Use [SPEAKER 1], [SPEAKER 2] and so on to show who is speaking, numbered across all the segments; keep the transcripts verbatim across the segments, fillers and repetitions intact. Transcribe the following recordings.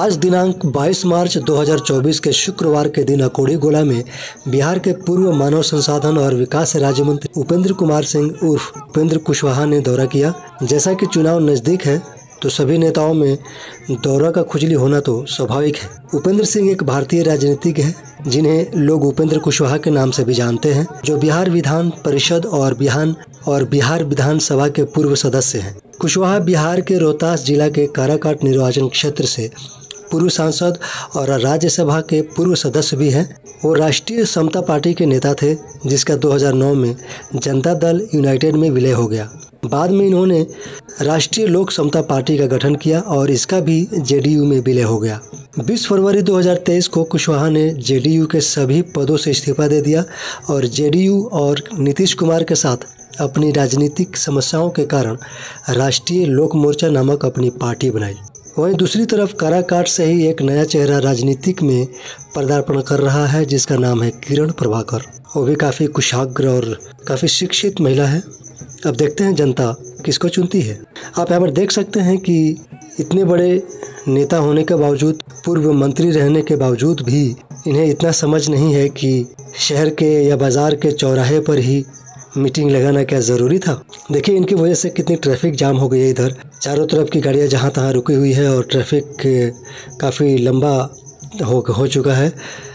[SPEAKER 1] आज दिनांक बाईस मार्च दो हज़ार चौबीस के शुक्रवार के दिन अकोड़ी गोला में बिहार के पूर्व मानव संसाधन और विकास राज्य मंत्री उपेंद्र कुमार सिंह उर्फ उपेंद्र कुशवाहा ने दौरा किया। जैसा कि चुनाव नज़दीक है तो सभी नेताओं में दौरा का खुजली होना तो स्वाभाविक है। उपेंद्र सिंह एक भारतीय राजनीतिज्ञ हैं जिन्हें लोग उपेंद्र कुशवाहा के नाम से भी जानते हैं, जो बिहार विधान परिषद और बिहार और बिहार विधानसभा के पूर्व सदस्य हैं। कुशवाहा बिहार के रोहतास जिला के काराकाट निर्वाचन क्षेत्र से पूर्व सांसद और राज्यसभा के पूर्व सदस्य भी हैं। वो राष्ट्रीय समता पार्टी के नेता थे, जिसका दो हज़ार नौ में जनता दल यूनाइटेड में विलय हो गया। बाद में इन्होंने राष्ट्रीय लोक समता पार्टी का गठन किया और इसका भी जेडीयू में विलय हो गया। बीस फरवरी दो हज़ार तेईस को कुशवाहा ने जेडीयू के सभी पदों से इस्तीफा दे दिया और जेडीयू और नीतीश कुमार के साथ अपनी राजनीतिक समस्याओं के कारण राष्ट्रीय लोक मोर्चा नामक अपनी पार्टी बनाई। वहीं दूसरी तरफ काराकाट से ही एक नया चेहरा राजनीतिक में पदार्पण कर रहा है, जिसका नाम है किरण प्रभाकर। वो भी काफ़ी कुशाग्र और काफ़ी शिक्षित महिला है। अब देखते हैं जनता किसको चुनती है। आप यहाँ पर देख सकते हैं कि इतने बड़े नेता होने के बावजूद, पूर्व मंत्री रहने के बावजूद भी इन्हें इतना समझ नहीं है कि शहर के या बाज़ार के चौराहे पर ही मीटिंग लगाना क्या ज़रूरी था। देखिए इनकी वजह से कितनी ट्रैफिक जाम हो गई है। इधर चारों तरफ की गाड़ियाँ जहाँ तहाँ रुकी हुई है और ट्रैफिक काफ़ी लंबा हो हो चुका है।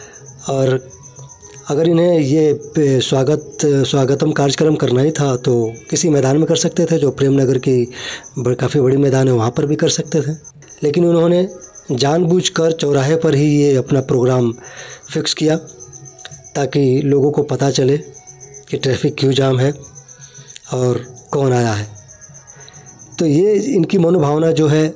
[SPEAKER 1] और अगर इन्हें ये स्वागत स्वागतम कार्यक्रम करना ही था तो किसी मैदान में कर सकते थे, जो प्रेम नगर की काफ़ी बड़ी मैदान है वहाँ पर भी कर सकते थे। लेकिन उन्होंने जानबूझकर चौराहे पर ही ये अपना प्रोग्राम फिक्स किया ताकि लोगों को पता चले कि ट्रैफिक क्यों जाम है और कौन आया है। तो ये इनकी मनोभावना जो है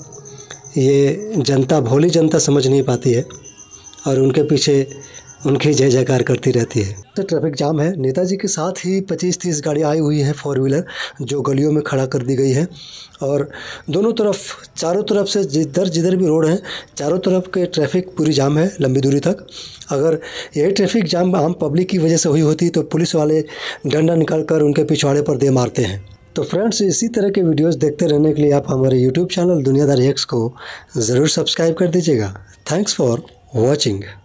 [SPEAKER 1] ये जनता, भोली जनता समझ नहीं पाती है और उनके पीछे उनकी जय जयकार करती रहती है। तो ट्रैफिक जाम है। नेताजी के साथ ही पच्चीस तीस गाड़ी आई हुई है फोर व्हीलर, जो गलियों में खड़ा कर दी गई है और दोनों तरफ, चारों तरफ से जिधर जिधर भी रोड है, चारों तरफ के ट्रैफिक पूरी जाम है लंबी दूरी तक। अगर यही ट्रैफिक जाम आम पब्लिक की वजह से हुई होती तो पुलिस वाले डंडा निकाल कर उनके पिछवाड़े पर दे मारते हैं। तो फ्रेंड्स, इसी तरह के वीडियोस देखते रहने के लिए आप हमारे यूट्यूब चैनल दुनियादारी एक्स को ज़रूर सब्सक्राइब कर दीजिएगा। Thanks for watching.